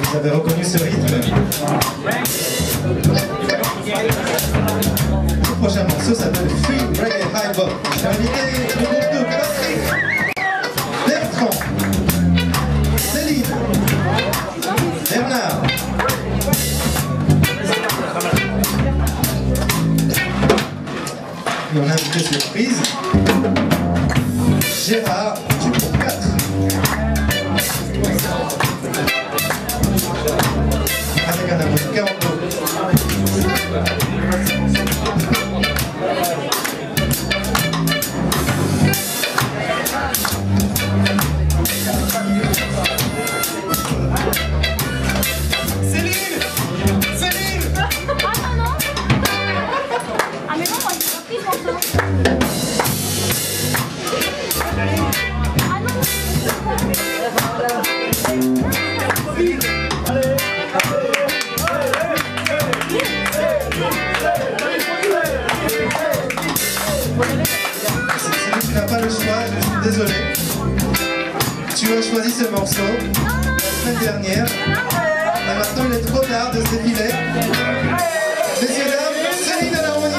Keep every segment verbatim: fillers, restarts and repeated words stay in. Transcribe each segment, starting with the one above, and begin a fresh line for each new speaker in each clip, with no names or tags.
Vous avez reconnu ce rythme? Le prochain morceau s'appelle Free Reggae High Bop. Je vais inviter le groupe de Patrick, Bertrand, Céline, Bernard. Et on a invité surprise Gérard du groupe quatre. Avec un harmonica en dos.
Céline! Céline!
Ah non, non! Ah mais non, moi j'ai pas pris ce morceau. Ah non!
Céline, tu n'as pas le choix, je suis désolé. Tu as choisi ce morceau la semaine dernière. Et maintenant il est trop tard de se défiler. Messieurs, dames, Céline à l'harmonica.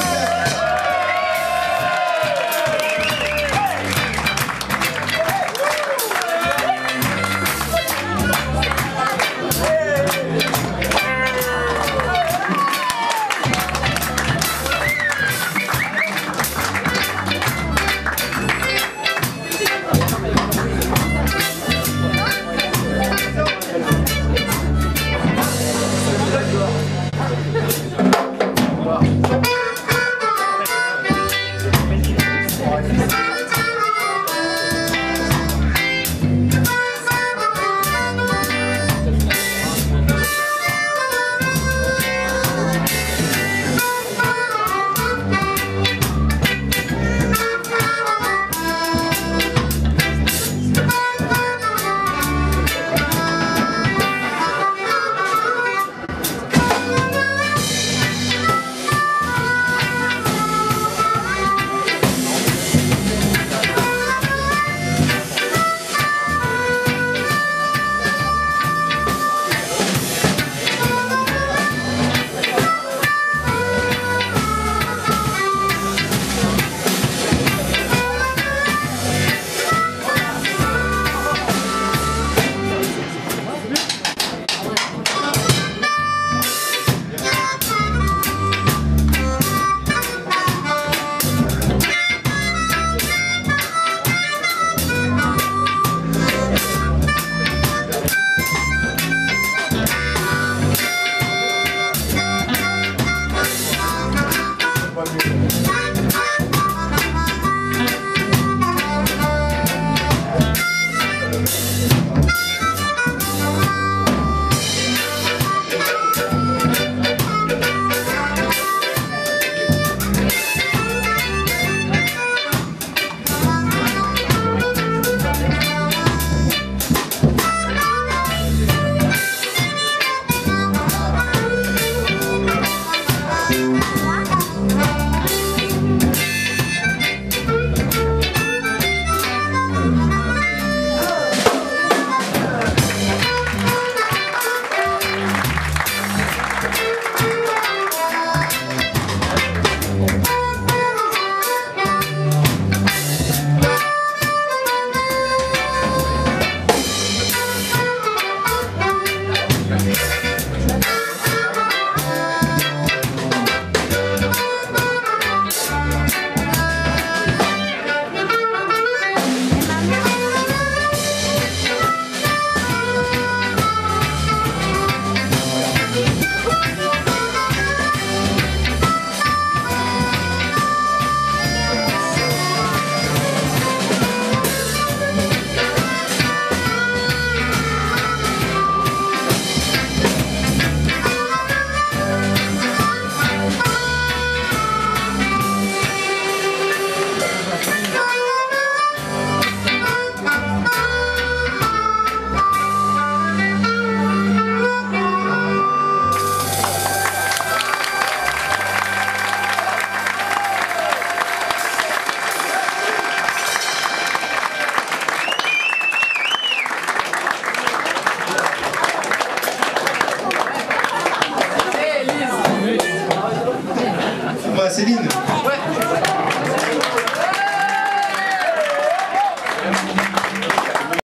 Céline.